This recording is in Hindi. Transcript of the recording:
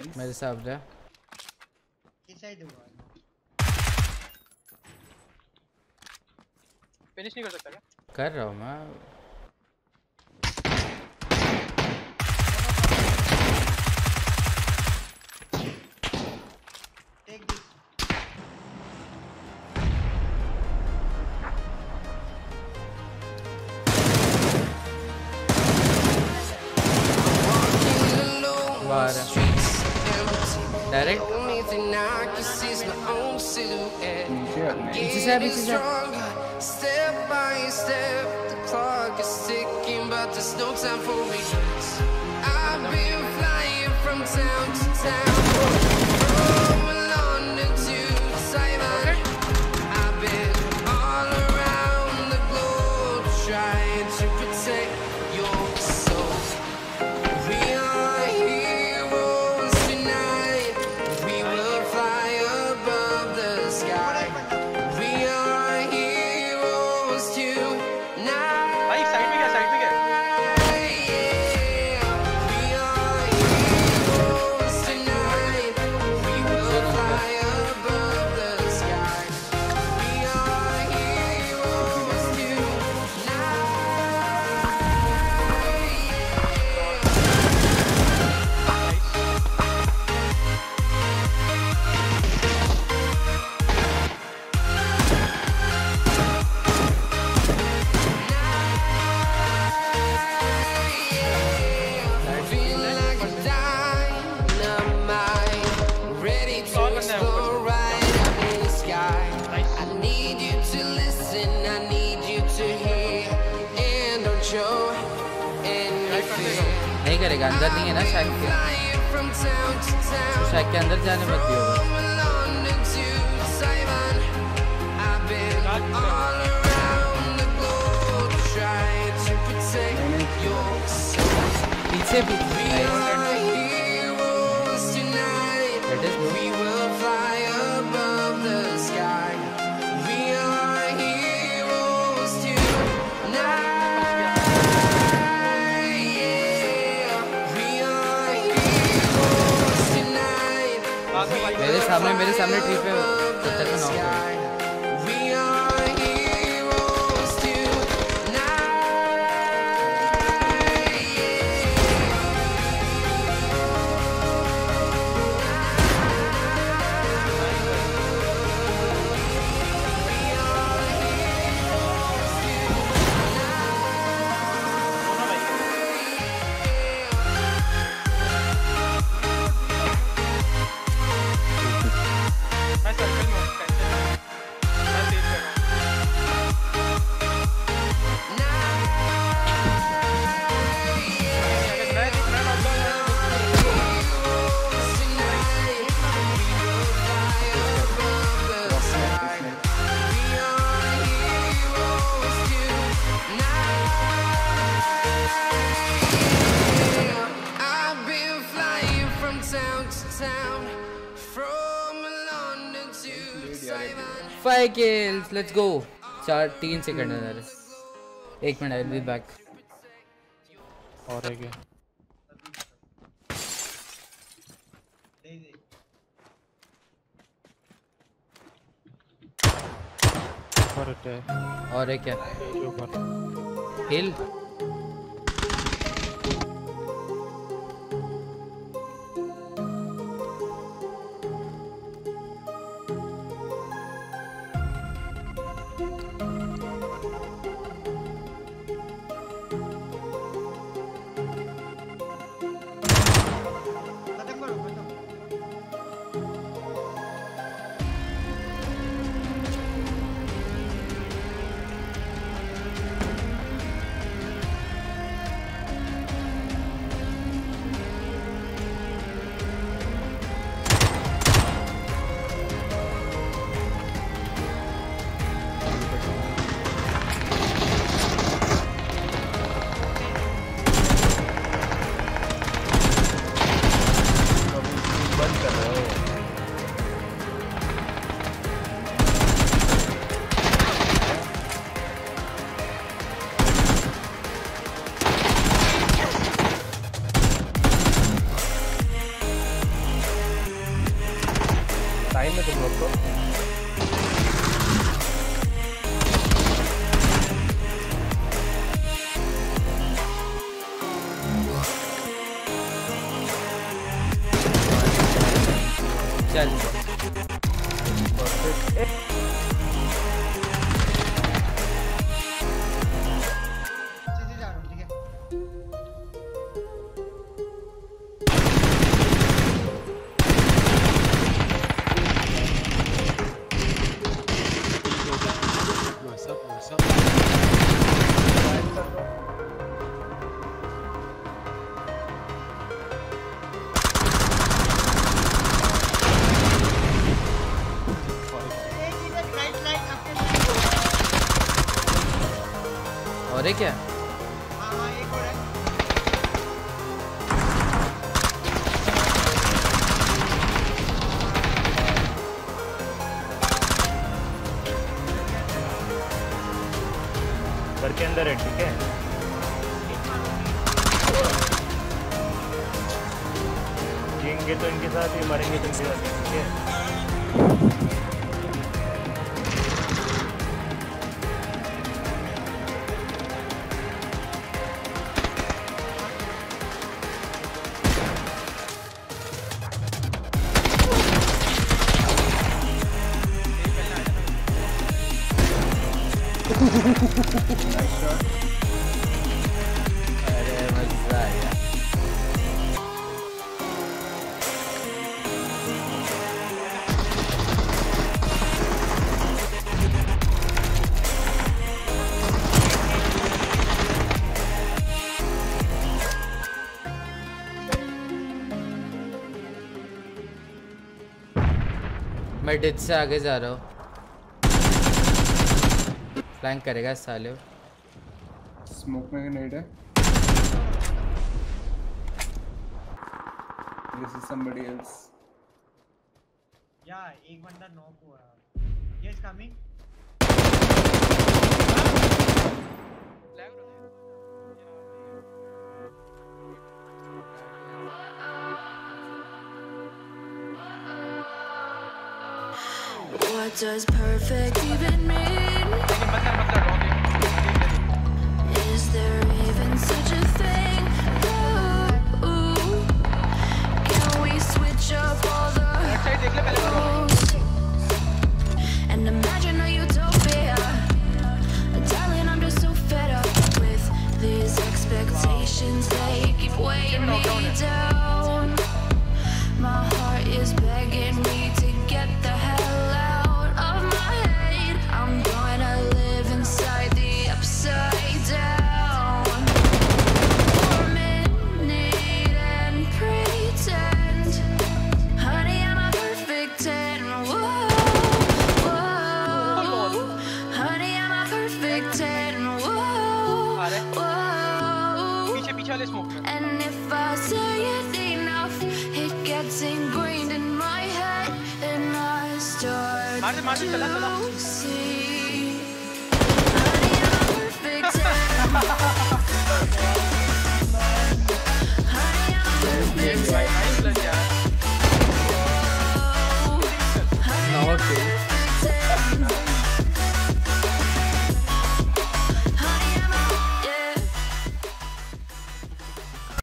मेरे सामने किस साइड हुआ फिनिश नहीं कर सकता क्या? कर रहा हूँ मैं टेक दिस बाहर डायरेक्ट पीछे से Step by step, the clock is ticking, but there's no time for regrets. I've been flying from town to town, from London to Taiwan. I've been all around the globe trying to protect your soul. We are heroes tonight. We will fly above the sky. We are heroes tonight. भाई साइड में क्या We are heroes tonight. We will fly above the sky. We are heroes Feel like a dynamite, ready to explode right up in the sky. I need you to listen, I need you to hear, and don't show any fear. नहीं करेगा अंदर नहीं है ना शायद के Flying from town to town, शायद के अंदर जाने मत दियो from London to Taiwan. I've been all around the globe trying to protect your soul. पीछे भी We are heroes tonight. That is good. We will fly above the sky. We are heroes tonight. Yeah. We are heroes tonight. मेरे सामने ट्री पे तब तक मैं नॉक करूँ We are heroes मैं सर्कल में हूँ, टेंशन नहीं। मैं तेज कर रहा हूँ। मैं I've been flying from town to town, from London to Taiwan. 5 kills let's go 3 second है 1 मिनट I'll be back और है क्या दे दे ऊपर है और है क्या ऊपर हिल खत्म करो खत्म साइड में तुम लोग तो चल सीधे जा रहा हूँ, ठीक है? एक इधर राइट राइट आपके और है क्या? हाँ हाँ एक और है घर के अंदर है, ठीक है? जिएंगे तो इनके साथ ही, मरेंगे तो इनके साथ ही, ठीक है? अरे मजा आया। मैं डिच से आगे जा रहा हूँ। फ्लैंक करेगा साले। स्मोक में ग्रेनेड है। This is somebody else. या एक बंदा नॉक हुआ है। Yes coming. What does perfect even mean? Is there even such a thing? Ooh, can we switch up all the rules and imagine a utopia? Darling, I'm just so fed up with these expectations. They keep weighing me down. My heart is begging me to get the hell out of my head. I'm gonna live inside the upside down for a minute and pretend, honey, I'm a perfect 10. Whoa, whoa, honey, I'm a perfect 10. Whoa, whoa. And if I say it enough, it gets ingrained in my head, and I start to see, honey, I'm a perfect 10.